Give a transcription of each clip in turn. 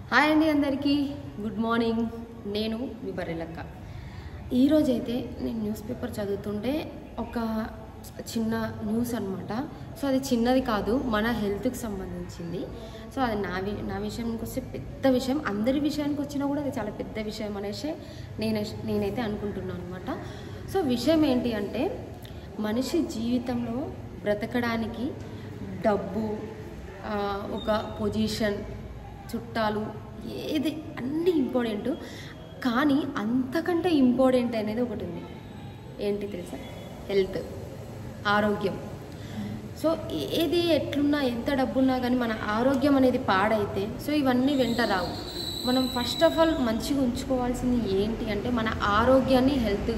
Hi అండి అందరికీ good morning. నేను మీ బర్రెలక్క. ఈరోజైతే నేను న్యూస్ పేపర్ చదువుతుంటే ఒక చిన్న న్యూస్ అనమాట. సో అది చిన్నది కాదు, మన హెల్త్కి సంబంధించింది. సో అది నా విషయానికి వస్తే పెద్ద విషయం, అందరి విషయానికి వచ్చినా కూడా అది చాలా పెద్ద విషయం అనేసి నేనైతే అనుకుంటున్నాను అనమాట. సో విషయం ఏంటి అంటే, మనిషి జీవితంలో బ్రతకడానికి డబ్బు, ఒక పొజిషన్, చుట్టాలు, ఏది అన్నీ ఇంపార్టెంట్. కానీ అంతకంటే ఇంపార్టెంట్ అనేది ఒకటి ఉంది. ఏంటి తెలుసా? హెల్త్, ఆరోగ్యం. సో ఏది ఎట్లున్నా, ఎంత డబ్బున్నా కానీ మన ఆరోగ్యం అనేది పాడైతే సో ఇవన్నీ వెంట రావు. మనం ఫస్ట్ ఆఫ్ ఆల్ మంచిగా ఉంచుకోవాల్సింది ఏంటి అంటే, మన ఆరోగ్యాన్ని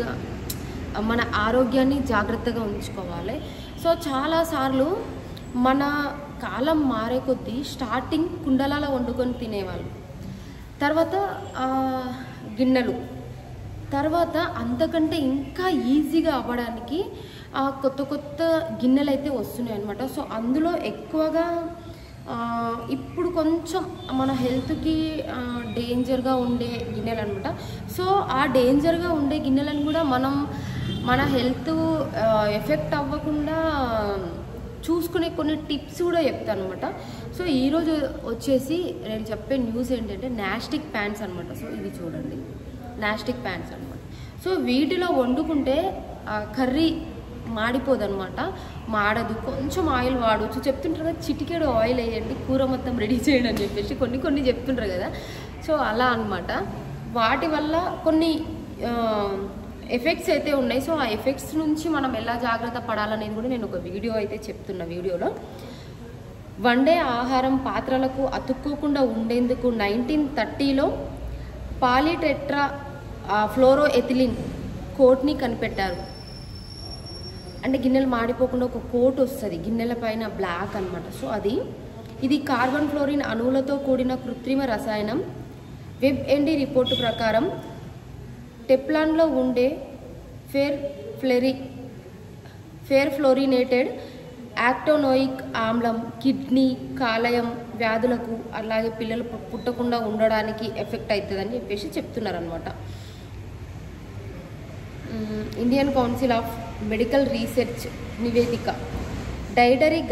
మన ఆరోగ్యాన్ని జాగ్రత్తగా ఉంచుకోవాలి. సో చాలాసార్లు మన కాలం మారే కొద్దీ స్టార్టింగ్ కుండలాల వండుకొని తినేవాళ్ళు, తర్వాత గిన్నెలు, తర్వాత అంతకంటే ఇంకా ఈజీగా అవ్వడానికి కొత్త కొత్త గిన్నెలు అయితే వస్తున్నాయి అన్నమాట. సో అందులో ఎక్కువగా ఇప్పుడు కొంచెం మన హెల్త్కి డేంజర్గా ఉండే గిన్నెలు అనమాట. సో ఆ డేంజర్గా ఉండే గిన్నెలను కూడా మన హెల్త్ ఎఫెక్ట్ అవ్వకుండా చూసుకునే కొన్ని టిప్స్ కూడా చెప్తాను అనమాట. సో ఈరోజు వచ్చేసి నేను చెప్పే న్యూస్ ఏంటంటే నాస్టిక్ ప్యాన్స్ అనమాట. సో ఇది చూడండి, నాస్టిక్ ప్యాన్స్ అనమాట. సో వీటిలో వండుకుంటే కర్రీ మాడిపోదనమాట, మాడదు. కొంచెం ఆయిల్ వాడవచ్చు. చెప్తుంటారు కదా, చిటికెడు ఆయిల్ వేయండి కూర మొత్తం రెడీ చేయండి అని చెప్పేసి కొన్ని చెప్తుంటారు కదా. సో అలా అనమాట. వాటి వల్ల కొన్ని ఎఫెక్ట్స్ అయితే ఉన్నాయి. సో ఆ ఎఫెక్ట్స్ నుంచి మనం ఎలా జాగ్రత్త పడాలనేది కూడా నేను ఒక వీడియో అయితే చెప్తున్నా. వీడియోలో వండే ఆహారం పాత్రలకు అతుక్కోకుండా ఉండేందుకు 1930లో పాలిటెట్రా ఫ్లోరోఎథిలిన్ కోట్ని కనిపెట్టారు. అంటే గిన్నెలు మాడిపోకుండా ఒక కోట్ వస్తుంది గిన్నెల పైన, బ్లాక్ అనమాట. సో ఇది కార్బన్ ఫ్లోరిన్ అణువులతో కూడిన కృత్రిమ రసాయనం. వెబ్ రిపోర్టు ప్రకారం టెప్లాన్లో ఉండే ఫేర్ ఫ్లోరినేటెడ్ యాక్టోనోయిక్ ఆమ్లం కిడ్నీ, కాలేయం వ్యాధులకు, అలాగే పిల్లలు పుట్టకుండా ఉండడానికి ఎఫెక్ట్ అవుతుందని చెప్పేసి చెప్తున్నారనమాట. Indian council of medical research నివేదిక డైటరీ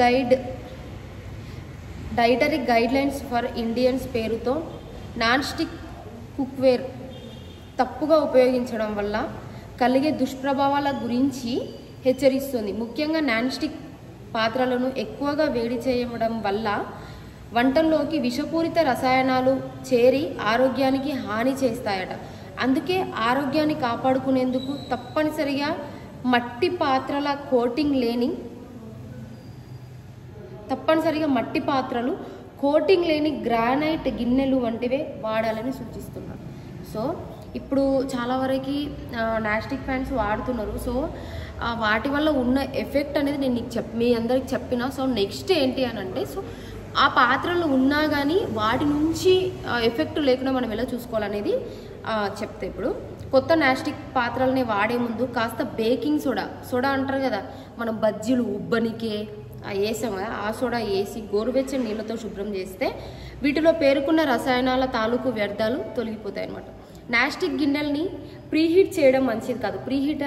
గైడ్లైన్స్ ఫర్ ఇండియన్స్ పేరుతో నాన్ స్టిక్ కుక్వేర్ తప్పుగా ఉపయోగించడం వల్ల కలిగే దుష్ప్రభావాల గురించి హెచ్చరిస్తుంది. ముఖ్యంగా నాన్ స్టిక్ పాత్రలను ఎక్కువగా వేడి చేయడం వల్ల వంటల్లోకి విషపూరిత రసాయనాలు చేరి ఆరోగ్యానికి హాని చేస్తాయట. అందుకే ఆరోగ్యాన్ని కాపాడుకునేందుకు తప్పనిసరిగా మట్టి పాత్రలు, కోటింగ్ లేని గ్రానైట్ గిన్నెలు వంటివే వాడాలని సూచిస్తున్నారు. సో ఇప్పుడు చాలా వరకు నాస్టిక్ ప్యాన్స్ వాడుతున్నారు. సో వాటి వల్ల ఉన్న ఎఫెక్ట్ అనేది నేను మీ అందరికి చెప్పిన. సో నెక్స్ట్ ఏంటి అని అంటే, సో ఆ పాత్రలు ఉన్నా కానీ వాటి నుంచి ఎఫెక్ట్ లేకుండా మనం ఎలా చూసుకోవాలనేది చెప్తే, ఇప్పుడు కొత్త నాస్టిక్ పాత్రలని వాడే ముందు కాస్త బేకింగ్ సోడా అంటారు కదా, మనం బజ్జీలు ఉబ్బనికే వేసాం కదా, ఆ సోడా వేసి గోరువెచ్చని నీళ్ళతో శుభ్రం చేస్తే వీటిలో పేరుకున్న రసాయనాల తాలూకు వ్యర్థాలు తొలగిపోతాయి అన్నమాట. నాస్టిక్ గిన్నెల్ని ప్రీహీట్ చేయడం మంచిది కాదు. ప్రీహీట్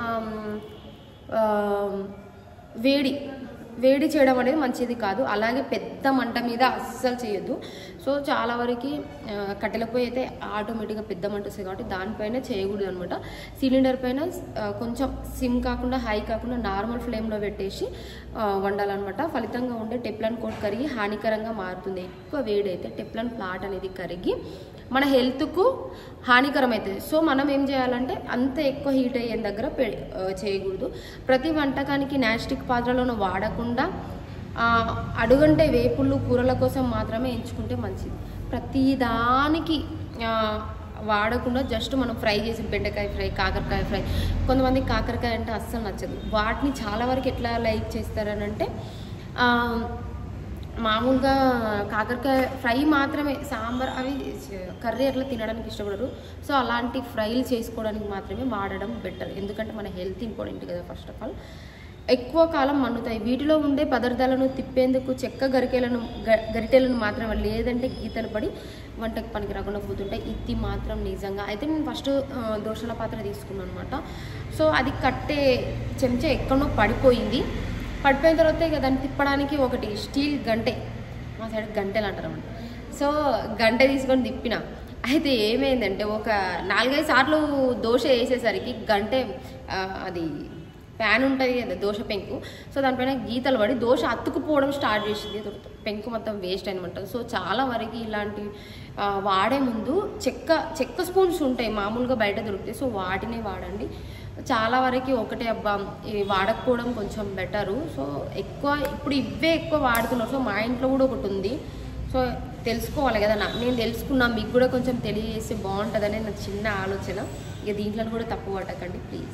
వేడి చేయడం అనేది మంచిది కాదు. అలాగే పెద్ద మంట మీద అస్సలు చేయొద్దు. సో చాలా వరకు కట్టెల పొయ్యి అయితే ఆటోమేటిక్గా పెద్ద మంట వస్తుంది కాబట్టి దానిపైన చేయకూడదు అనమాట. సిలిండర్ పైన కొంచెం సిమ్ కాకుండా హై కాకుండా నార్మల్ ఫ్లేమ్లో పెట్టేసి వండాలన్నమాట. ఫలితంగా ఉండే టెప్లాన్ కోట్ కరిగి హానికరంగా మారుతుంది. ఎక్కువ వేడి అయితే టెప్లాన్ ప్లాట్ అనేది కరిగి మన హెల్త్కు హానికరం అవుతుంది. సో మనం ఏం చేయాలంటే, అంత ఎక్కువ హీట్ అయ్యే దగ్గర చేయకూడదు. ప్రతి వంటకానికి నాస్టిక్ పాత్రలను వాడకుండా అడుగంటే వేపుళ్ళు, కూరల కోసం మాత్రమే ఎంచుకుంటే మంచిది. ప్రతి దానికి వాడకుండా జస్ట్ మనం ఫ్రై చేసి బెండకాయ ఫ్రై, కాకరకాయ ఫ్రై, కొంతమంది కాకరకాయ అంటే అస్సలు నచ్చదు. వాటిని చాలా వరకు ఎట్లా లైక్ చేస్తారని అంటే, మామూలుగా కాకరకాయ ఫ్రై మాత్రమే, సాంబార్ అవి కర్రీ అట్లా తినడానికి ఇష్టపడరు. సో అలాంటి ఫ్రైలు చేసుకోవడానికి మాత్రమే వాడడం బెటర్. ఎందుకంటే మన హెల్త్ ఇంపార్టెంట్ కదా ఫస్ట్ ఆఫ్ ఆల్. ఎక్కువ కాలం మన్నుతాయి. వీటిలో ఉండే పదార్థాలను తిప్పేందుకు చెక్క గరిటెలను మాత్రమే, లేదంటే గీతలు పడి వంటకు పనికి రాకుండా పోతుంటాయి. ఇది మాత్రం నిజంగా. అయితే నేను ఫస్ట్ దోశల పాత్ర తీసుకున్నాను అనమాట. సో అది కట్టే చెంచా ఎక్కడో పడిపోయిన తర్వాత ఇక దాన్ని తిప్పడానికి ఒకటి స్టీల్ గంటె, మా సైడ్ గంటెలు అంటారు అన్నమాట. సో గంటె తీసుకొని తిప్పిన. అయితే ఏమైందంటే ఒక 4-5 సార్లు దోశ వేసేసరికి గంటె అది ప్యాన్ ఉంటుంది కదా దోశ పెంకు, సో దానిపైన గీతలు పడి దోశ అతుక్కుపోవడం స్టార్ట్ చేసింది. పెంకు మొత్తం వేస్ట్ అనమాట. సో చాలా వరకు ఇలాంటి వాడే ముందు చెక్క స్పూన్స్ ఉంటాయి, మామూలుగా బయట దొరుకుతాయి. సో వాటినే వాడండి. చాలా వరకు ఒకటే అబ్బా ఇవి వాడకపోవడం కొంచెం బెటరు. సో ఇప్పుడు ఇవే ఎక్కువ వాడుతున్నారు. సో మా ఇంట్లో కూడా ఒకటి ఉంది. సో తెలుసుకోవాలి కదా, నేను తెలుసుకున్నా, మీకు కూడా కొంచెం తెలియజేస్తే బాగుంటుందని నా చిన్న ఆలోచన. ఇక దీంట్లో కూడా తప్పు పట్టకండి ప్లీజ్.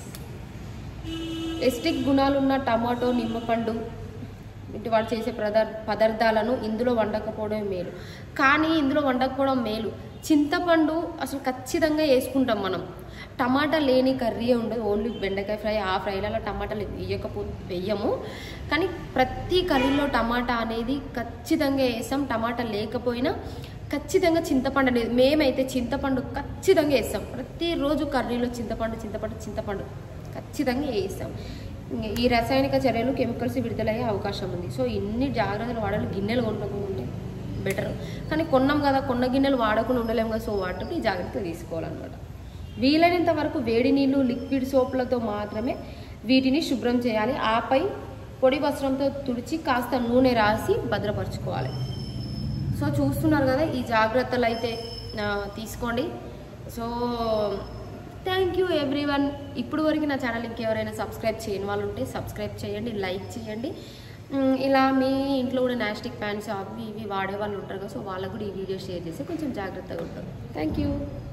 ఎస్టిక్ గుణాలున్న టమాటో, నిమ్మపండు ఇంటి వాడు చేసే పదార్థాలను ఇందులో వండకపోవడం మేలు. కానీ ఇందులో వండకపోవడం మేలు. చింతపండు అసలు ఖచ్చితంగా వేసుకుంటాం మనం. టమాటా లేని కర్రీ ఉండదు, ఓన్లీ బెండకాయ ఫ్రై. ఆ ఫ్రైలలో టమాటాలు వేయము, కానీ ప్రతి కర్రీలో టమాటా అనేది ఖచ్చితంగా వేస్తాం. టమాటా లేకపోయినా ఖచ్చితంగా చింతపండు అనేది, మేమైతే చింతపండు ఖచ్చితంగా వేస్తాం. ప్రతిరోజు కర్రీలో చింతపండు ఖచ్చితంగా వేస్తాం. ఈ రసాయనిక చర్యలు కెమికల్స్ విడుదలయ్యే అవకాశం ఉంది. సో ఇన్ని జాగ్రత్తలు వాడాలి. గిన్నెలు కొనుక్కుంటే బెటర్, కానీ కొన్నాం కదా, కొన్న గిన్నెలు వాడకుండా ఉండలేము కదా. సో వాటికి ఈ జాగ్రత్తలు తీసుకోవాలన్నమాట. వీలైనంత వరకు వేడి నీళ్ళు, లిక్విడ్ సోపులతో మాత్రమే వీటిని శుభ్రం చేయాలి. ఆపై పొడి వస్త్రంతో తుడిచి కాస్త నూనె రాసి భద్రపరచుకోవాలి. సో చూస్తున్నారు కదా, ఈ జాగ్రత్తలు అయితే తీసుకోండి. So thank you everyone. ఇప్పుడు వరకు నా ఛానల్ ఇంకెవరైనా సబ్స్క్రైబ్ చేయని వాళ్ళు ఉంటే సబ్స్క్రైబ్ చేయండి, లైక్ చేయండి. ఇలా మీ ఇంట్లో కూడా నాస్టిక్ ప్యాన్స్ అవి ఇవి వాడే వాళ్ళు ఉంటారు కదా, సో వాళ్ళకు కూడా ఈ వీడియో షేర్ చేసి కొంచెం జాగ్రత్తగా ఉంటారు. Thank you.